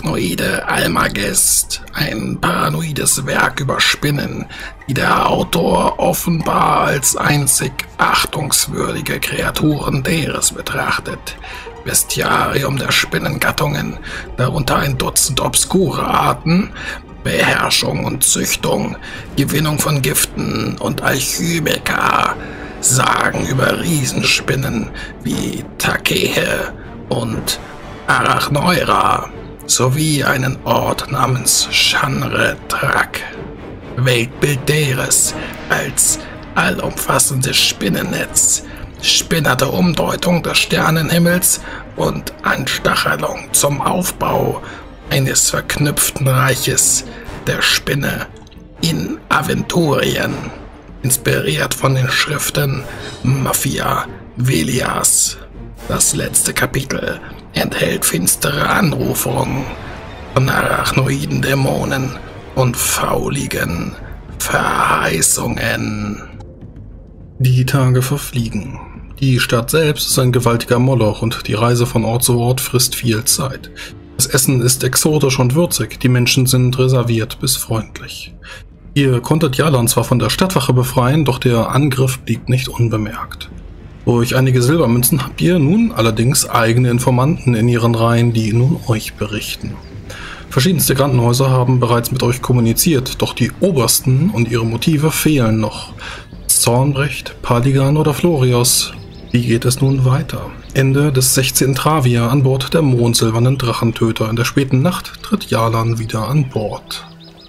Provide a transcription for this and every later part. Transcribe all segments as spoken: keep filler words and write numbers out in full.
Arachnoide Almagest, ein paranoides Werk über Spinnen, die der Autor offenbar als einzig achtungswürdige Kreaturen deres betrachtet. Bestiarium der Spinnengattungen, darunter ein Dutzend obskure Arten, Beherrschung und Züchtung, Gewinnung von Giften und Alchymika, Sagen über Riesenspinnen wie Takehe und Arachneura, sowie einen Ort namens Shanre-Trak. Weltbild deres als allumfassendes Spinnennetz, spinnerte Umdeutung des Sternenhimmels und Anstachelung zum Aufbau eines verknüpften Reiches der Spinne in Aventurien, inspiriert von den Schriften Mafia Velias. Das letzte Kapitel enthält finstere Anrufungen von arachnoiden Dämonen und fauligen Verheißungen. Die Tage verfliegen. Die Stadt selbst ist ein gewaltiger Moloch und die Reise von Ort zu Ort frisst viel Zeit. Das Essen ist exotisch und würzig, die Menschen sind reserviert bis freundlich. Ihr konntet Jalan zwar von der Stadtwache befreien, doch der Angriff blieb nicht unbemerkt. Durch einige Silbermünzen habt ihr nun allerdings eigene Informanten in ihren Reihen, die nun euch berichten. Verschiedenste Krankenhäuser haben bereits mit euch kommuniziert, doch die Obersten und ihre Motive fehlen noch. Zornbrecht, Paligan oder Florios? Wie geht es nun weiter? Ende des sechzehnten Travia an Bord der mondsilbernen Drachentöter. In der späten Nacht tritt Jalan wieder an Bord.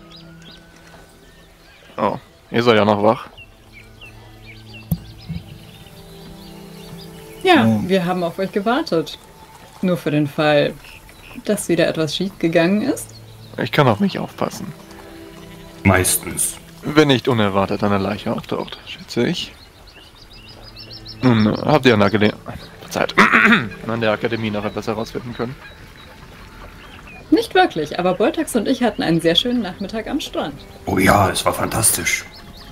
Oh, ihr seid ja noch wach. Ja, oh. Wir haben auf euch gewartet. Nur für den Fall, dass wieder etwas schief gegangen ist. Ich kann auf mich aufpassen. Meistens. Wenn nicht unerwartet eine Leiche auftaucht, schätze ich. Nun, habt ihr an der Akademie, Verzeiht, an der Akademie noch etwas herausfinden können? Nicht wirklich, aber Boltax und ich hatten einen sehr schönen Nachmittag am Strand. Oh ja, es war fantastisch.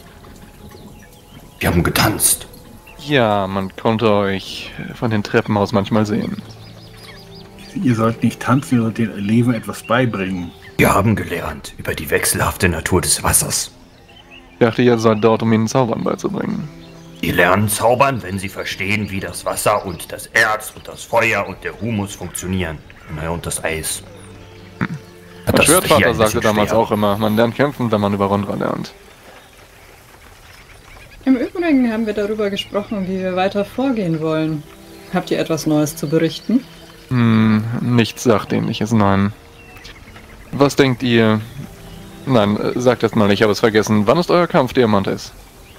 Wir haben getanzt. Ja, man konnte euch von den Treppen aus manchmal sehen. Ihr sollt nicht tanzen, ihr sollt den Leben etwas beibringen. Wir haben gelernt über die wechselhafte Natur des Wassers. Ich dachte, ihr seid dort, um ihnen Zaubern beizubringen. Die lernen zaubern, wenn sie verstehen, wie das Wasser und das Erz und das Feuer und der Humus funktionieren. Naja, und das Eis. Hm. Mein Schwertvater sagte damals schwer. auch immer, man lernt kämpfen, wenn man über Rondra lernt. Im Übrigen haben wir darüber gesprochen, wie wir weiter vorgehen wollen. Habt ihr etwas Neues zu berichten? Hm, nichts Sachdienliches, nein. Was denkt ihr? Nein, sagt erst mal, ich habe es vergessen. Wann ist euer Kampf, Diamantes?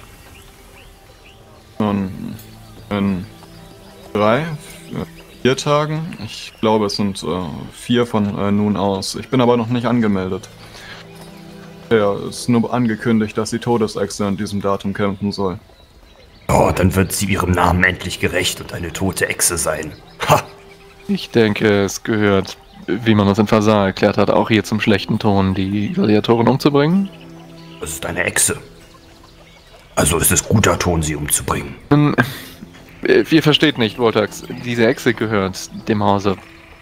Nun, in drei, vier Tagen. Ich glaube, es sind äh, vier von äh, nun aus. Ich bin aber noch nicht angemeldet. Ja, es ist nur angekündigt, dass die Todesechse an diesem Datum kämpfen soll. Oh, dann wird sie ihrem Namen endlich gerecht und eine tote Echse sein. Ha! Ich denke, es gehört, wie man uns in Fasar erklärt hat, auch hier zum schlechten Ton, die Gladiatoren umzubringen. Es ist eine Echse. Also ist es guter Ton, sie umzubringen. Nun, ihr versteht nicht, Voltax. Diese Echse gehört dem Hause.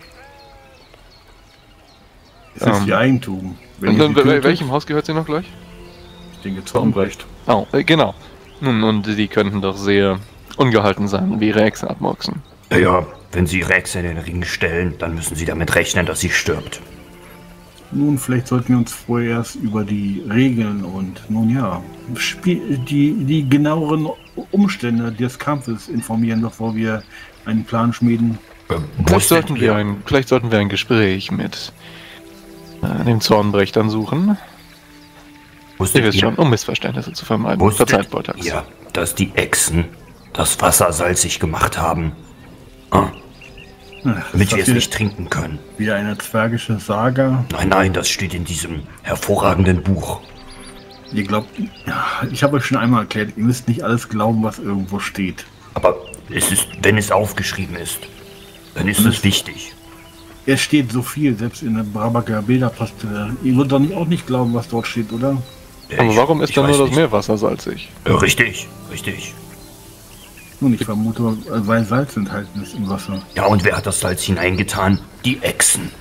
Es ist ihr Eigentum. Und in tötet, welchem Haus gehört sie noch gleich? Ich denke Zornbrecht. Oh, äh, genau. Nun, und die könnten doch sehr ungehalten sein, wie ihre Echse abmurksen. Ja, wenn sie ihre Echse in den Ring stellen, dann müssen sie damit rechnen, dass sie stirbt. Nun, vielleicht sollten wir uns vorerst über die Regeln und, nun ja, die, die genaueren Umstände des Kampfes informieren, bevor wir einen Plan schmieden. Äh, vielleicht, sollten wir ein, vielleicht sollten wir ein Gespräch mit äh, dem Zornbrecht dann suchen. Ihr wisst schon, um Missverständnisse zu vermeiden. Verzeiht, Boltax. Ja, dass die Echsen das Wasser salzig gemacht haben. Ah. Ach, damit wir es nicht trinken können. Wieder eine zwergische Saga? Nein, nein, das steht in diesem hervorragenden Buch. Ihr glaubt, ja, ich habe euch schon einmal erklärt, ihr müsst nicht alles glauben, was irgendwo steht. Aber es ist, wenn es aufgeschrieben ist, dann ist es wichtig. Es steht so viel, selbst in der Brabaker Bilderpastille. Ihr würdet doch auch nicht glauben, was dort steht, oder? Ja, aber warum ist dann nur das Meerwasser salzig? Ja, richtig, richtig. Nun, ich vermute, weil Salz enthalten ist im Wasser. Ja, und wer hat das Salz hineingetan? Die Echsen.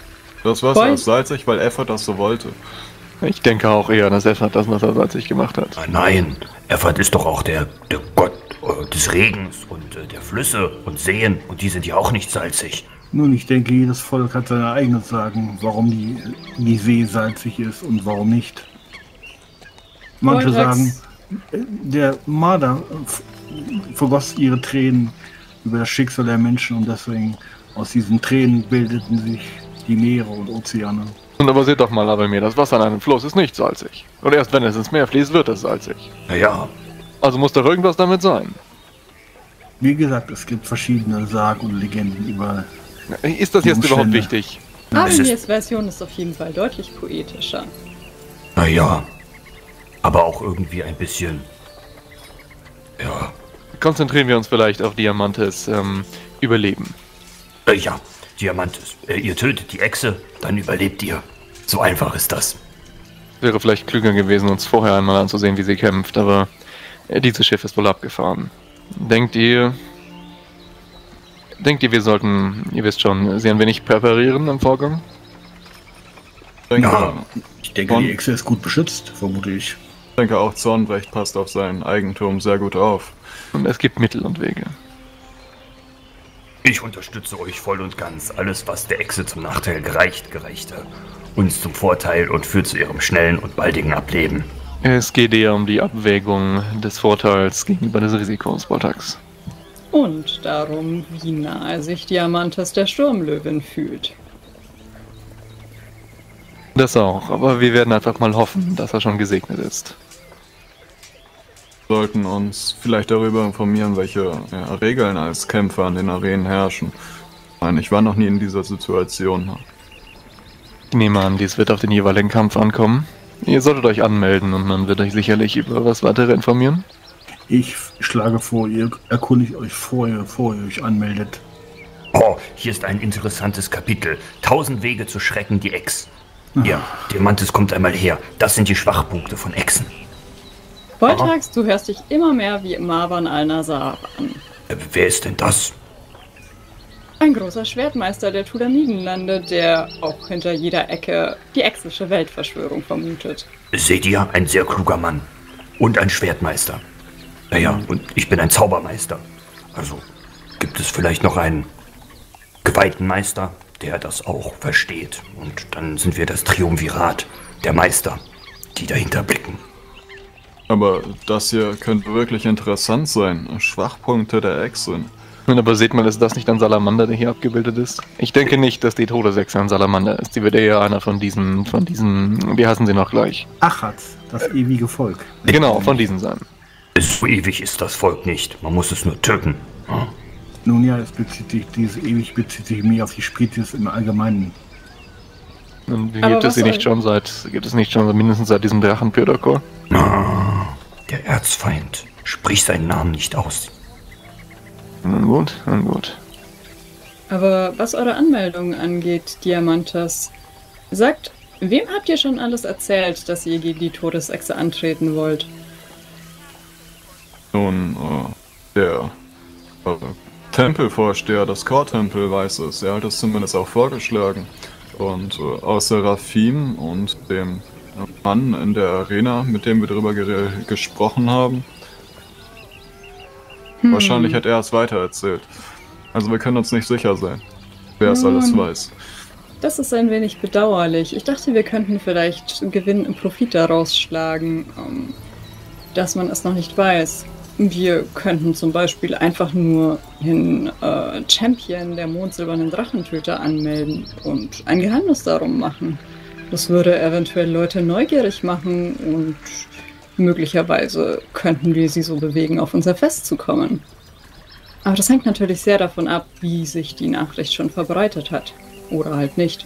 Das Wasser Voll. ist salzig, weil Effert das so wollte. Ich denke auch eher, dass Effert das Wasser salzig gemacht hat. Nein, Effert ist doch auch der, der Gott äh, des Regens und äh, der Flüsse und Seen. Und die sind ja auch nicht salzig. Nun, ich denke, jedes Volk hat seine eigenen Sagen, warum die, die See salzig ist und warum nicht. Manche Voltax. sagen, äh, der Marder f- vergoss ihre Tränen über das Schicksal der Menschen und deswegen aus diesen Tränen bildeten sich die Meere und Ozeane. Und aber seht doch mal, aber mir, das Wasser in einem Fluss ist nicht salzig. Und erst wenn es ins Meer fließt, wird es salzig. Naja, Also muss doch irgendwas damit sein. Wie gesagt, es gibt verschiedene Sagen und Legenden über... Ist das jetzt überhaupt Umstände. wichtig? es ist- Avenir's Version ist auf jeden Fall deutlich poetischer. naja. Aber auch irgendwie ein bisschen... Ja, Konzentrieren wir uns vielleicht auf Diamantes ähm, Überleben. äh, ja, Diamantes. Äh, ihr tötet die Echse, dann überlebt ihr. So einfach ist das. Wäre vielleicht klüger gewesen, uns vorher einmal anzusehen, wie sie kämpft, aber äh, dieses Schiff ist wohl abgefahren. Denkt ihr... Denkt ihr, wir sollten, ihr wisst schon, sie ein wenig präparieren im Vorgang? Ich denke, Ja. Ich denke, Und? die Echse ist gut beschützt, vermute ich. ich denke auch Zornbrecht passt auf sein Eigentum sehr gut auf. Und es gibt Mittel und Wege. Ich unterstütze euch voll und ganz. Alles, was der Echse zum Nachteil gereicht, gereichte. Uns zum Vorteil und führt zu ihrem schnellen und baldigen Ableben. Es geht eher um die Abwägung des Vorteils gegenüber des Risikos, Voltax. Und darum, wie nahe sich Diamantes der Sturmlöwin fühlt. Das auch, aber wir werden einfach mal hoffen, dass er schon gesegnet ist. Wir sollten uns vielleicht darüber informieren, welche ja, Regeln als Kämpfer an den Arenen herrschen. Ich meine, ich war noch nie in dieser Situation. Ich nehme an, dies wird auf den jeweiligen Kampf ankommen. Ihr solltet euch anmelden und man wird euch sicherlich über was weitere informieren. Ich schlage vor, ihr erkundigt euch vorher, bevor ihr euch anmeldet. Oh, hier ist ein interessantes Kapitel. Tausend Wege zu schrecken die Ex. Ja, Diamantes kommt einmal her. Das sind die Schwachpunkte von Echsen. Voltax, du hörst dich immer mehr wie Marwan al-Nazar an. Äh, wer ist denn das? Ein großer Schwertmeister der Tulamidenlande, der auch hinter jeder Ecke die exische Weltverschwörung vermutet. Seht ihr, ein sehr kluger Mann. Und ein Schwertmeister. Naja, und ich bin ein Zaubermeister. Also gibt es vielleicht noch einen geweihten Meister, der das auch versteht. Und dann sind wir das Triumvirat der Meister, die dahinter blicken. Aber das hier könnte wirklich interessant sein. Schwachpunkte der Echse. Nun, aber seht mal, ist das nicht ein Salamander, der hier abgebildet ist? Ich denke nicht, dass die Todesechse ein Salamander ist. Die wird eher einer von diesen, von diesen, wie heißen sie noch gleich? Achat, das ewige Volk. Genau, von diesen sein. So ewig ist das Volk nicht. Man muss es nur töten. Hm? Nun ja, es bezieht sich, dieses ewig bezieht sich mehr auf die Spezies im Allgemeinen. Und Aber gibt es was sie nicht soll- schon seit, gibt es nicht schon mindestens seit diesem Drachen Pyrdakor? Ah, der Erzfeind. Sprich seinen Namen nicht aus. Nun gut, nun gut. Aber was eure Anmeldung angeht, Diamantes, sagt, wem habt ihr schon alles erzählt, dass ihr gegen die Todesechse antreten wollt? Nun, äh, der äh, Tempelvorsteher des Core-Tempel weiß es. Er hat es zumindest auch vorgeschlagen. Und äh, außer Rafim und dem Mann in der Arena, mit dem wir darüber ge gesprochen haben, wahrscheinlich hat er es weitererzählt. Also wir können uns nicht sicher sein, wer es alles Nun. weiß. Das ist ein wenig bedauerlich. Ich dachte, wir könnten vielleicht Gewinn und Profit daraus schlagen, ähm, dass man es noch nicht weiß. Wir könnten zum Beispiel einfach nur den äh, Champion der mondsilbernen Drachentöter anmelden und ein Geheimnis darum machen. Das würde eventuell Leute neugierig machen und möglicherweise könnten wir sie so bewegen, auf unser Fest zu kommen. Aber das hängt natürlich sehr davon ab, wie sich die Nachricht schon verbreitet hat. Oder halt nicht.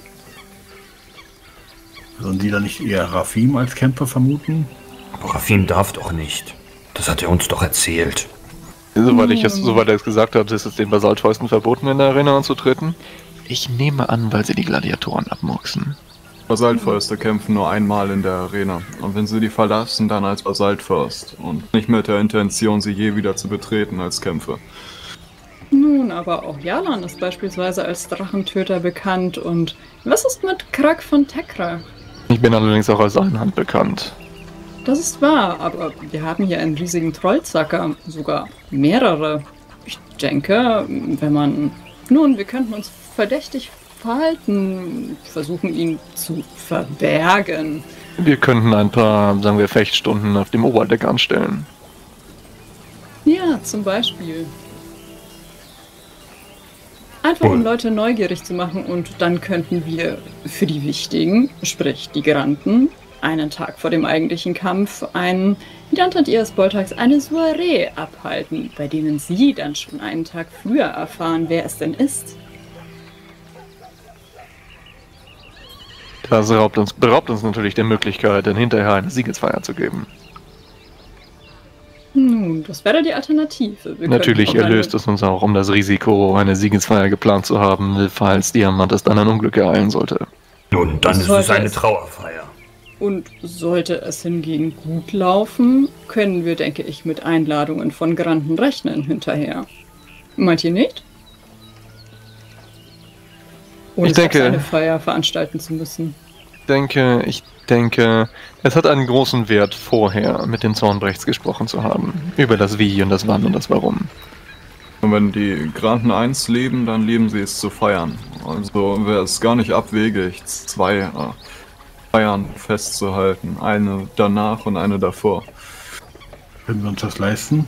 Sollen die da nicht eher Rafim als Kämpfer vermuten? Aber Rafim darf doch nicht. Das hat er uns doch erzählt. Soweit ich es, soweit er es gesagt hat, ist es den Basaltfäusten verboten, in der Arena anzutreten. Ich nehme an, weil sie die Gladiatoren abmurksen. Basaltfäuste kämpfen nur einmal in der Arena. Und wenn sie die verlassen, dann als Basaltfürst. Und nicht mit der Intention, sie je wieder zu betreten als Kämpfer. Nun, Nun, aber auch Jalan ist beispielsweise als Drachentöter bekannt. Und was ist mit Krak von Tekra? Ich bin allerdings auch als Einhand bekannt. Das ist wahr, aber wir haben hier einen riesigen Trollzacker, sogar mehrere. Ich denke, wenn man... Nun, wir könnten uns verdächtig verhalten, versuchen ihn zu verbergen. Wir könnten ein paar, sagen wir, Fechtstunden auf dem Oberdeck anstellen. Ja, zum Beispiel. Einfach um Leute neugierig zu machen und dann könnten wir für die Wichtigen, sprich die Granden, einen Tag vor dem eigentlichen Kampf, einen, wie nanntet ihr es, Boltax, eine Soiree abhalten, bei denen sie dann schon einen Tag früher erfahren, wer es denn ist. Das raubt uns, beraubt uns natürlich der Möglichkeit, dann hinterher eine Siegesfeier zu geben. Nun, das wäre die Alternative. Wir Natürlich erlöst es uns auch, um das Risiko, eine Siegesfeier geplant zu haben, falls Diamantes dann ein Unglück ereilen sollte. Nun, dann ist es eine Trauerfeier. Und sollte es hingegen gut laufen, können wir, denke ich, mit Einladungen von Granden rechnen hinterher. Meint ihr nicht? Ohne ich denke, eine Feier veranstalten zu müssen. Denke, ich denke, es hat einen großen Wert, vorher mit den Zornbrechts gesprochen zu haben. Über das Wie und das Wann und das Warum. Und wenn die Granden eins leben, dann lieben sie es zu feiern. Also wäre es gar nicht abwegig, zwei äh, Feiern festzuhalten. Eine danach und eine davor. Können wir uns das leisten?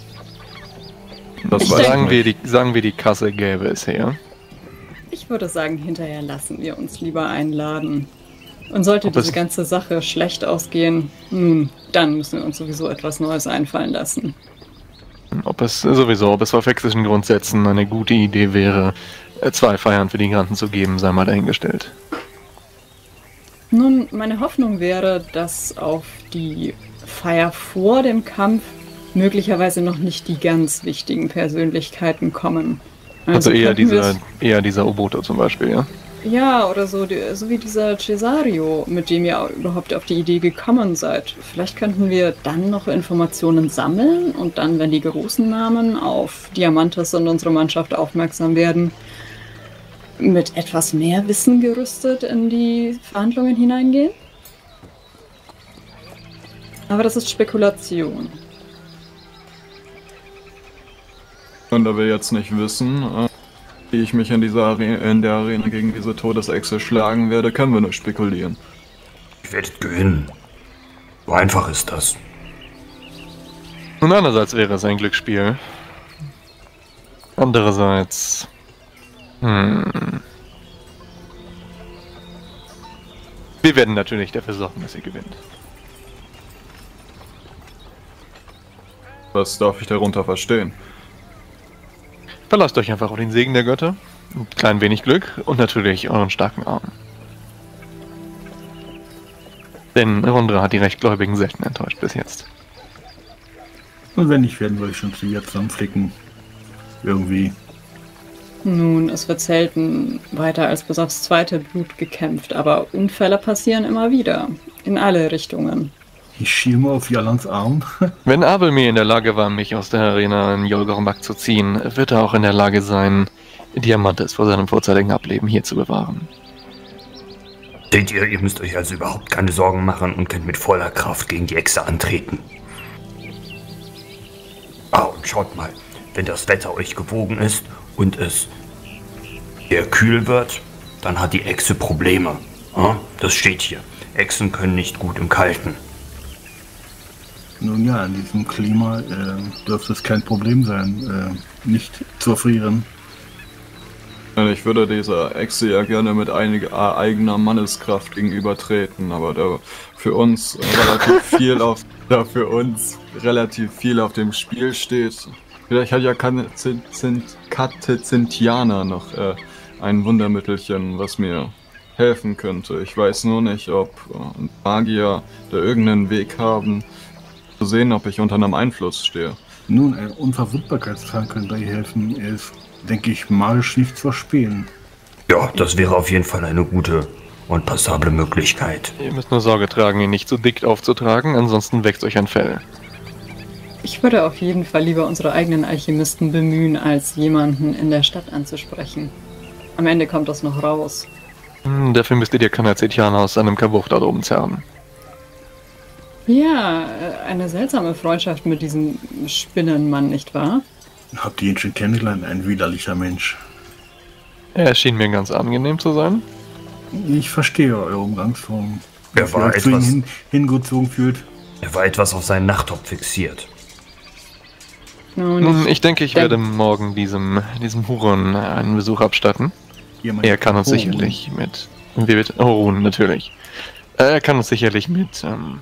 Das sagen, wir, die, sagen wir, die Kasse gäbe es her. Ich würde sagen, hinterher lassen wir uns lieber einladen. Und sollte Ob diese ganze Sache schlecht ausgehen, nun, dann müssen wir uns sowieso etwas Neues einfallen lassen. Ob es sowieso, ob es vor fixischen Grundsätzen eine gute Idee wäre, zwei Feiern für die Granden zu geben, sei mal dahingestellt. Nun, meine Hoffnung wäre, dass auf die Feier vor dem Kampf möglicherweise noch nicht die ganz wichtigen Persönlichkeiten kommen. Also, also eher dieser, eher dieser Oboto zum Beispiel, ja? Ja, oder so, so wie dieser Cesario, mit dem ihr überhaupt auf die Idee gekommen seid. Vielleicht könnten wir dann noch Informationen sammeln und dann, wenn die großen Namen auf Diamantes und unsere Mannschaft aufmerksam werden, mit etwas mehr Wissen gerüstet in die Verhandlungen hineingehen. Aber das ist Spekulation. Und da wir jetzt nicht wissen, äh wie ich mich in, dieser Arena, in der Arena gegen diese Todesechse schlagen werde, können wir nur spekulieren. Ich werde gewinnen. So einfach ist das. Und einerseits wäre es ein Glücksspiel. Andererseits... Hm, wir werden natürlich dafür sorgen, dass ihr gewinnt. Was darf ich darunter verstehen? Verlasst euch einfach auf den Segen der Götter, ein klein wenig Glück und natürlich euren starken Arm. Denn Rondra hat die Rechtgläubigen selten enttäuscht bis jetzt. Und wenn nicht, werden wir euch schon zu ihr zusammenflicken. Irgendwie. Nun, es wird selten weiter als bis aufs zweite Blut gekämpft, aber Unfälle passieren immer wieder. In alle Richtungen. Ich schiel mal auf Jalans Arm. Wenn Abelmir in der Lage war, mich aus der Arena in Yolgormak zu ziehen, wird er auch in der Lage sein, Diamantes vor seinem vorzeitigen Ableben hier zu bewahren. Seht ihr, ihr müsst euch also überhaupt keine Sorgen machen und könnt mit voller Kraft gegen die Echse antreten. Ah, und schaut mal, wenn das Wetter euch gewogen ist und es sehr kühl wird, dann hat die Echse Probleme. Ja, das steht hier. Echsen können nicht gut im Kalten. Nun ja, in diesem Klima äh, dürfte es kein Problem sein, äh, nicht zu erfrieren. Ich würde dieser Echse ja gerne mit einiger eigener Manneskraft gegenübertreten, aber da für uns relativ viel auf da für uns relativ viel auf dem Spiel steht. Vielleicht hat ja Katezentiana noch äh, ein Wundermittelchen, was mir helfen könnte. Ich weiß nur nicht, ob äh, Magier da irgendeinen Weg haben, zu sehen, ob ich unter einem Einfluss stehe. Nun, ein Unverwundbarkeitstrank könnte euch helfen. Er ist, denke ich, magisch nicht zu erspähen. Ja, das wäre auf jeden Fall eine gute und passable Möglichkeit. Ihr müsst nur Sorge tragen, ihn nicht zu dick aufzutragen, ansonsten wächst euch ein Fell. Ich würde auf jeden Fall lieber unsere eigenen Alchemisten bemühen, als jemanden in der Stadt anzusprechen. Am Ende kommt das noch raus. Hm, dafür müsst ihr dir Kanazetianer aus einem Kabuff da oben zerren. Ja, eine seltsame Freundschaft mit diesem Spinnenmann, nicht wahr? Habt ihr ihn schon kennengelernt? Ein widerlicher Mensch. Er schien mir ganz angenehm zu sein. Ich verstehe eure Umgangsform. Er Dass war ihr euch zu ihm etwas- hin, hingezogen fühlt. Er war etwas auf seinen Nachttopf fixiert. Nun, Nun, ich denke, ich denk- werde morgen diesem, diesem Huron einen Besuch abstatten. Jemand- Er kann uns Oh, sicherlich mit... Wie bitte? Oh, natürlich. Er kann uns sicherlich mit ähm,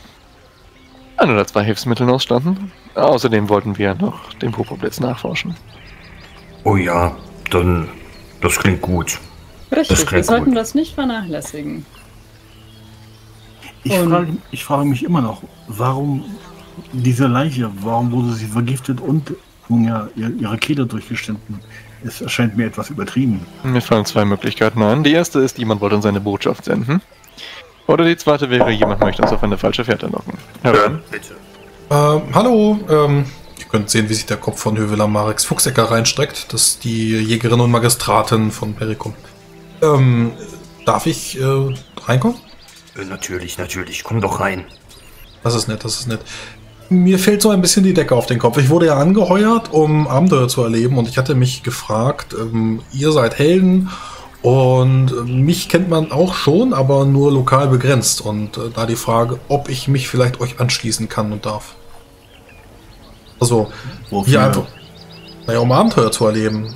ein oder zwei Hilfsmitteln ausstatten. Außerdem wollten wir noch den Popoblitz nachforschen. Oh ja, dann... Das klingt gut. richtig, das wir klingt sollten gut. das nicht vernachlässigen. Ich Und- frage, ich frage mich immer noch, warum diese Leiche, warum wurde sie vergiftet und nun ja, ihr- ihre Kehle durchgeschnitten? Es erscheint mir etwas übertrieben. Mir fallen zwei Möglichkeiten ein. Die erste ist, jemand wollte uns eine Botschaft senden. Oder die zweite wäre, jemand möchte uns auf eine falsche Fährte locken. Heran. bitte. Ähm, hallo, ähm, ihr könnt sehen, wie sich der Kopf von Höveler Mareks Fuchsecker reinstreckt. Das ist die Jägerin und Magistratin von Perikum. Ähm, darf ich äh, reinkommen? Äh, Natürlich, natürlich. Komm doch rein. Das ist nett, das ist nett. Mir fällt so ein bisschen die Decke auf den Kopf. Ich wurde ja angeheuert, um Abenteuer zu erleben und ich hatte mich gefragt, ähm, ihr seid Helden und äh, mich kennt man auch schon, aber nur lokal begrenzt. Und äh, da die Frage, ob ich mich vielleicht euch anschließen kann und darf. Also, Wofür? hier einfach, naja, um Abenteuer zu erleben.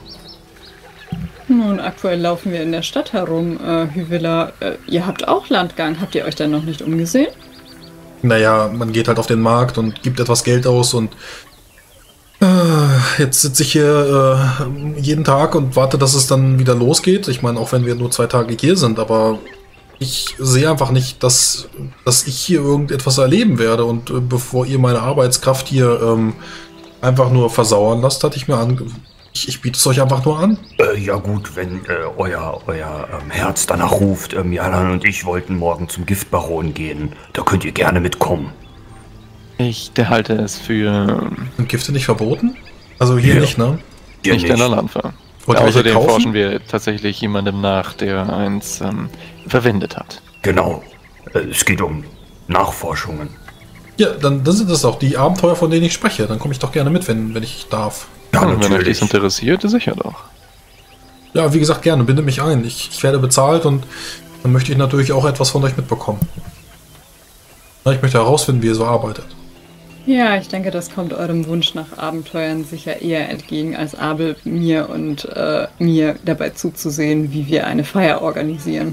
Nun, aktuell laufen wir in der Stadt herum, äh, Hyvilla. Äh, ihr habt auch Landgang. Habt ihr euch denn noch nicht umgesehen? Naja, man geht halt auf den Markt und gibt etwas Geld aus und äh, jetzt sitze ich hier äh, jeden Tag und warte, dass es dann wieder losgeht. Ich meine, auch wenn wir nur zwei Tage hier sind, aber ich sehe einfach nicht, dass, dass ich hier irgendetwas erleben werde. Und äh, bevor ihr meine Arbeitskraft hier ähm, einfach nur versauern lasst, hatte ich mir an... Ich, ich biete es euch einfach nur an. Äh, ja gut, wenn äh, euer, euer ähm, Herz danach ruft. Ähm, Jalan und ich wollten morgen zum Giftbaron gehen. Da könnt ihr gerne mitkommen. Ich der halte es für Sind Gifte nicht verboten? Also hier Ja. nicht, ne? Ihr nicht in der Landwehr. Wollt ihr welche Außerdem kaufen? forschen wir tatsächlich jemandem nach, der eins ähm, verwendet hat. Genau. Äh, es geht um Nachforschungen. Ja, dann, dann sind das auch die Abenteuer, von denen ich spreche. Dann komme ich doch gerne mit, wenn, wenn ich darf. Ja, Und wenn euch natürlich. dies interessiert, sicher doch. Ja, wie gesagt, gerne, binde mich ein. Ich, ich werde bezahlt und dann möchte ich natürlich auch etwas von euch mitbekommen. Na, ich möchte herausfinden, wie ihr so arbeitet. Ja, ich denke, das kommt eurem Wunsch nach Abenteuern sicher eher entgegen, als Abel mir und äh, mir dabei zuzusehen, wie wir eine Feier organisieren.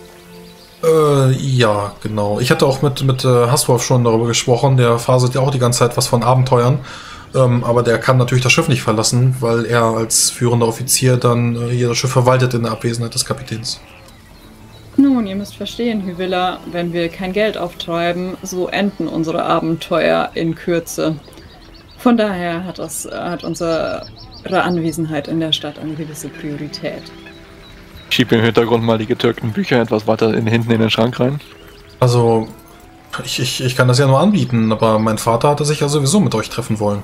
Äh, ja, genau. Ich hatte auch mit, mit äh, Haswolf schon darüber gesprochen. Der faselt ja auch die ganze Zeit was von Abenteuern. Ähm, aber der kann natürlich das Schiff nicht verlassen, weil er als führender Offizier dann äh, hier das Schiff verwaltet in der Abwesenheit des Kapitäns. Nun, ihr müsst verstehen, Hyvilla, wenn wir kein Geld auftreiben, so enden unsere Abenteuer in Kürze. Von daher hat, das, hat unsere Anwesenheit in der Stadt eine gewisse Priorität. Ich schiebe im Hintergrund mal die getürkten Bücher etwas weiter in, hinten in den Schrank rein. Also, ich, ich, ich kann das ja nur anbieten, aber mein Vater hatte sich ja sowieso mit euch treffen wollen.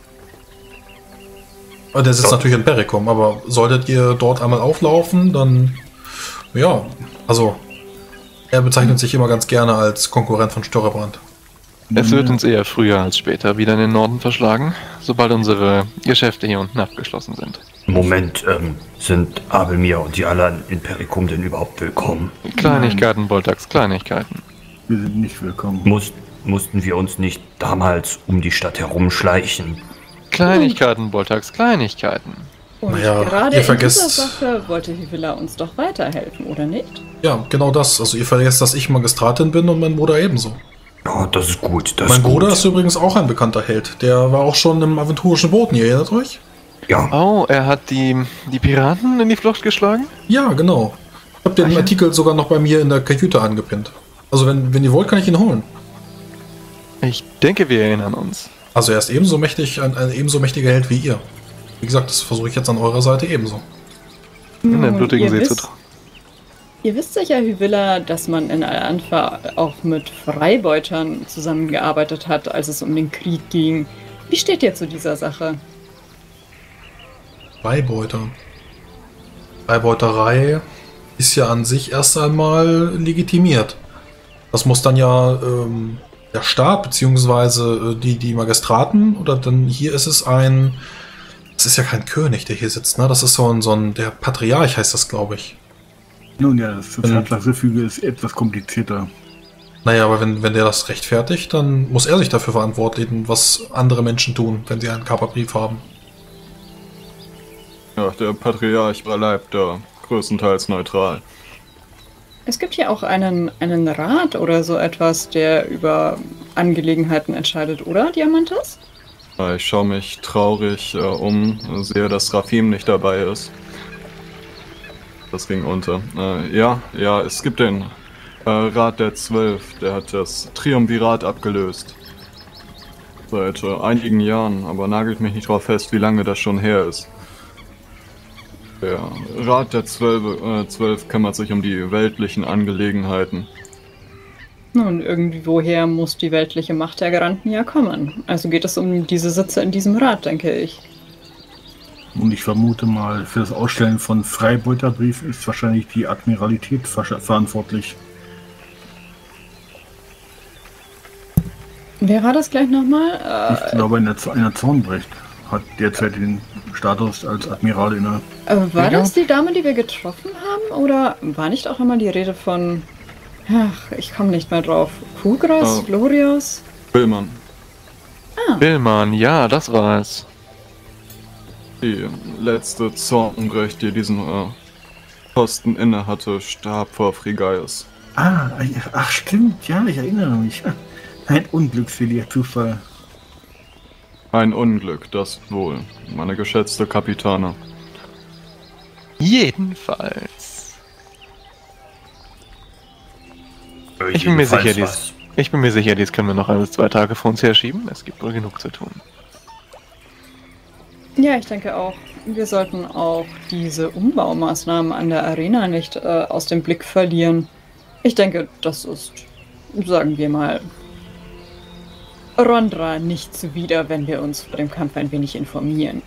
Aber der sitzt Ja. natürlich in Perikum, aber solltet ihr dort einmal auflaufen, dann, ja, also, er bezeichnet sich immer ganz gerne als Konkurrent von Störrebrand. Es wird uns eher früher als später wieder in den Norden verschlagen, sobald unsere Geschäfte hier unten abgeschlossen sind. Moment, ähm, sind Abelmir und Jalan in Perikum denn überhaupt willkommen? Kleinigkeiten, Boltax, Kleinigkeiten. Wir sind nicht willkommen. Muss, mussten wir uns nicht damals um die Stadt herumschleichen? Kleinigkeiten, Boltax, Kleinigkeiten. Und Naja, gerade ihr in vergesst- dieser Sache wollte Hyvilla uns doch weiterhelfen, oder nicht? Ja, genau das. Also ihr vergesst, dass ich Magistratin bin und mein Bruder ebenso. Ja, das ist gut, das mein ist Bruder gut. ist übrigens auch ein bekannter Held. Der war auch schon im aventurischen Boten, ihr erinnert euch? Ja, Oh, er hat die, die Piraten in die Flucht geschlagen? Ja, genau. Ich habe den Ach ja. Artikel sogar noch bei mir in der Kajüte angepinnt. Also wenn, wenn ihr wollt, kann ich ihn holen. Ich denke, wir erinnern uns. Also er ist ebenso mächtig, ein, ein ebenso mächtiger Held wie ihr. Wie gesagt, das versuche ich jetzt an eurer Seite ebenso. In der Nun, blutigen ihr See zu wisst- Ihr wisst sicher, Hyvilla, dass man in Al-Anfa auch mit Freibeutern zusammengearbeitet hat, als es um den Krieg ging, Wie steht ihr zu dieser Sache? Freibeuter. Freibeuterei ist ja an sich erst einmal legitimiert. Das muss dann ja ähm, der Staat beziehungsweise äh, die, die Magistraten oder dann hier ist es ein, das ist ja kein König, der hier sitzt, ne? Das ist so ein, so ein der Patriarch heißt das, glaube ich. Nun ja, das Sozialklassegefüge ist etwas komplizierter. Naja, aber wenn, wenn der das rechtfertigt, dann muss er sich dafür verantworten, was andere Menschen tun, wenn sie einen Kaperbrief haben. Ja, der Patriarch bleibt da größtenteils neutral. Es gibt hier auch einen, einen Rat oder so etwas, der über Angelegenheiten entscheidet, oder, Diamantis? Ich schaue mich traurig äh, um, sehe, dass Rafim nicht dabei ist. Das ging unter. Äh, ja, ja, es gibt den äh, Rat der Zwölf, der hat das Triumvirat abgelöst. Seit äh, einigen Jahren, aber nagelt mich nicht drauf fest, wie lange das schon her ist. Der Rat der Zwölf, äh, Zwölf kümmert sich um die weltlichen Angelegenheiten. Nun, irgendwoher muss die weltliche Macht der Garanten ja kommen. Also geht es um diese Sitze in diesem Rat, denke ich. Und ich vermute mal, für das Ausstellen von Freibeuterbriefen ist wahrscheinlich die Admiralität ver verantwortlich. Wer war das gleich nochmal? Äh, Ich glaube, einer, einer Zornbrecht hat derzeit den Status als Admiral inne. äh, war Ja. das die Dame, die wir getroffen haben? Oder war nicht auch einmal die Rede von... Ach, ich komme nicht mehr drauf. Kugras? Oh. Florios? Willmann, Willmann, ja, das war es. die letzte Zornbrecht, die diesen äh, Posten inne hatte, starb vor Frigaius. Ah, ach stimmt, ja, ich erinnere mich. Ein unglückseliger Zufall. Ein Unglück, das wohl, meine geschätzte Kapitane. Jedenfalls. Ich bin mir sicher, dies, was. ich bin mir sicher, dies können wir noch ein bis zwei Tage vor uns herschieben. Es gibt wohl genug zu tun. Ja, ich denke auch. Wir sollten auch diese Umbaumaßnahmen an der Arena nicht äh, aus dem Blick verlieren. Ich denke, das ist, sagen wir mal, Rondra nicht zuwider, wenn wir uns vor dem Kampf ein wenig informieren.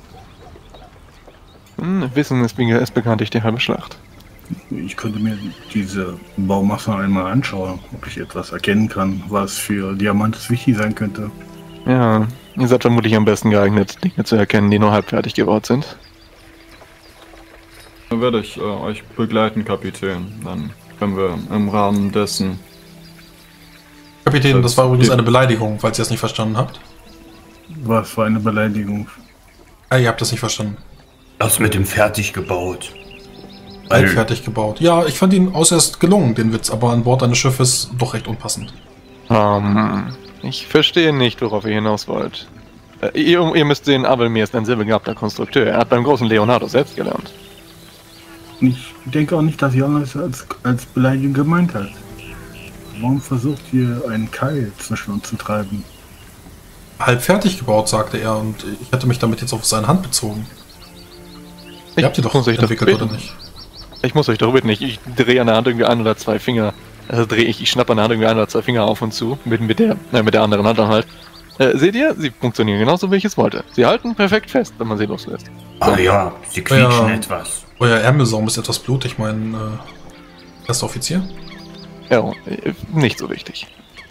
Hm, Wissen ist, wie- ist bekanntlich die halbe Schlacht. Ich könnte mir diese Baumasse einmal anschauen, ob ich etwas erkennen kann, was für Diamantes wichtig sein könnte. Ja, ihr seid vermutlich am besten geeignet, Dinge zu erkennen, die nur halb fertig gebaut sind. Dann werde ich äh, euch begleiten, Kapitän. Dann können wir im Rahmen dessen... Kapitän, das war übrigens eine Beleidigung, falls ihr es nicht verstanden habt. Was für eine Beleidigung. Ah, ihr habt das nicht verstanden. Das mit dem fertig gebaut. Weil- Halb fertig gebaut. Ja, ich fand ihn äußerst gelungen, den Witz, aber an Bord eines Schiffes doch recht unpassend. Ähm, ich verstehe nicht, worauf ihr hinaus wollt. Äh, ihr, ihr müsst sehen, Abelmir ist ein sehr begabter Konstrukteur. Er hat beim großen Leonardo selbst gelernt. Ich denke auch nicht, dass Jonas als, als Beleidigung gemeint hat. Warum versucht ihr einen Keil zwischen uns zu treiben? Halb fertig gebaut, sagte er, und ich hätte mich damit jetzt auf seine Hand bezogen. Ich Ihr habt die doch muss euch das entwickelt, oder bitten. nicht? Ich muss euch doch bitten, ich, ich drehe an der Hand irgendwie ein oder zwei Finger. Also drehe ich, ich schnappe an der Hand irgendwie ein oder zwei Finger auf und zu. Mit, mit, der, äh, mit der anderen Hand dann halt. Äh, seht ihr? Sie funktionieren genauso, wie ich es wollte. Sie halten perfekt fest, wenn man sie loslässt. Ah ja, sie quietschen Ja. etwas. Euer Ärmelsaum ist etwas blutig, mein äh, erster Offizier. Ja, äh, nicht so wichtig.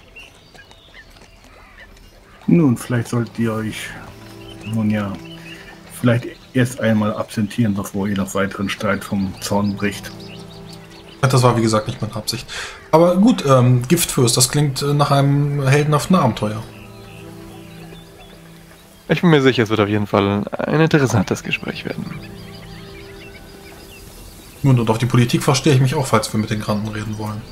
Nun, vielleicht solltet ihr euch, nun ja, vielleicht erst einmal absentieren, bevor ihr noch weiteren Streit vom Zaun bricht. Das war wie gesagt nicht meine Absicht. Aber gut, ähm, Giftfürst, das klingt äh, nach einem heldenhaften Abenteuer. Ich bin mir sicher, es wird auf jeden Fall ein interessantes Gespräch werden. Nun, und auf die Politik verstehe ich mich auch, falls wir mit den Granden reden wollen.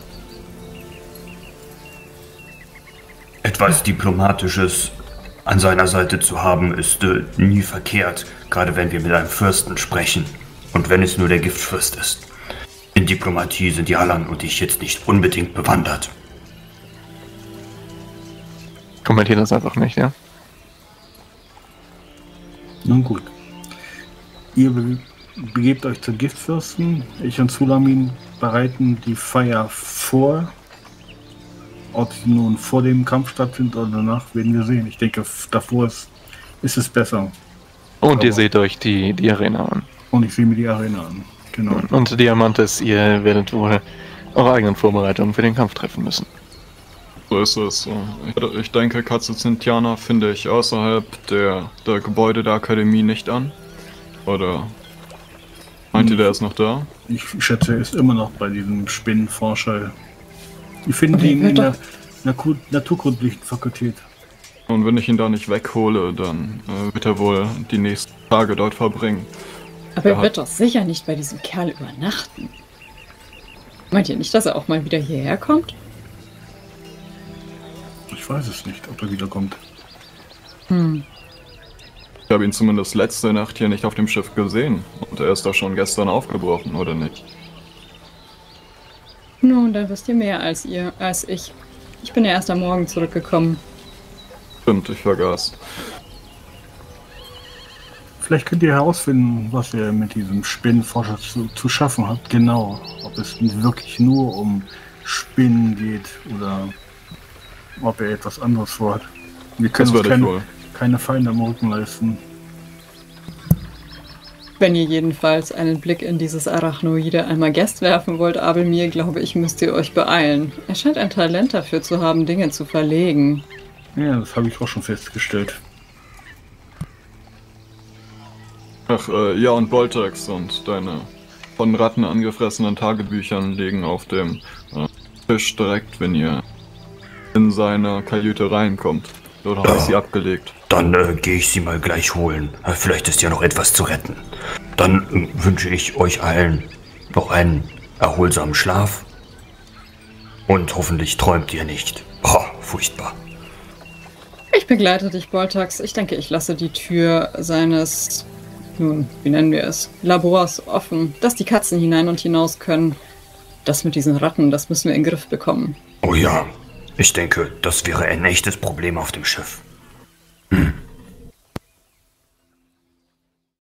Etwas Diplomatisches an seiner Seite zu haben, ist äh, nie verkehrt, gerade wenn wir mit einem Fürsten sprechen. Und wenn es nur der Giftfürst ist. In Diplomatie sind Jalan und ich jetzt nicht unbedingt bewandert. Kommentiert das einfach nicht, ja? Nun gut. Ihr be begebt euch zur Giftfürsten. Ich und Sulamin bereiten die Feier vor. ob sie nun vor dem Kampf stattfindet oder danach, werden wir sehen. Ich denke, davor ist, ist es besser. Und Aber- ihr seht euch die, die Arena an. Und ich sehe mir die Arena an. Genau. Und Diamantes, ihr werdet wohl eure eigenen Vorbereitungen für den Kampf treffen müssen. So ist es. Ich, ich denke, Katze Zintiana finde ich außerhalb der, der Gebäude der Akademie nicht an. Oder meint ihr, der ist noch da? Ich schätze, er ist immer noch bei diesem Spinnenforscher. Ich finde Okay, ihn wird in der doch- Natur naturkundlichen Fakultät. Und wenn ich ihn da nicht weghole, dann äh, wird er wohl die nächsten Tage dort verbringen. Aber Ja. er wird doch sicher nicht bei diesem Kerl übernachten. Meint ihr nicht, dass er auch mal wieder hierher kommt? Ich weiß es nicht, ob er wiederkommt. Hm. Ich habe ihn zumindest letzte Nacht hier nicht auf dem Schiff gesehen. Und er ist doch schon gestern aufgebrochen, oder nicht? Nun, dann wisst ihr mehr als ihr, als ich. Ich bin ja erst am Morgen zurückgekommen. Stimmt, ich vergaß. Vielleicht könnt ihr herausfinden, was er mit diesem Spinnenforscher zu, zu schaffen hat. Genau. Ob es wirklich nur um Spinnen geht oder ob er etwas anderes vorhat. Wir können Das uns werde ich keine, wohl. keine Feinde am Rücken leisten. Wenn ihr jedenfalls einen Blick in dieses Arachnoide Almagest werfen wollt, Abelmir, glaube ich, müsst ihr euch beeilen. Er scheint ein Talent dafür zu haben, Dinge zu verlegen. Ja, das habe ich auch schon festgestellt. Ach, äh, ja, und Boltex und deine von Ratten angefressenen Tagebüchern liegen auf dem äh, Tisch direkt, wenn ihr in seine Kajüte reinkommt. Dort habe ich sie abgelegt. Dann äh, gehe ich sie mal gleich holen. Äh, Vielleicht ist ja noch etwas zu retten. Dann äh, wünsche ich euch allen noch einen erholsamen Schlaf. Und hoffentlich träumt ihr nicht. Oh, furchtbar. Ich begleite dich, Boltax. Ich denke, ich lasse die Tür seines, nun, wie nennen wir es, Labors offen, dass die Katzen hinein und hinaus können. Das mit diesen Ratten, das müssen wir in den Griff bekommen. Oh ja, ich denke, das wäre ein echtes Problem auf dem Schiff. Hm.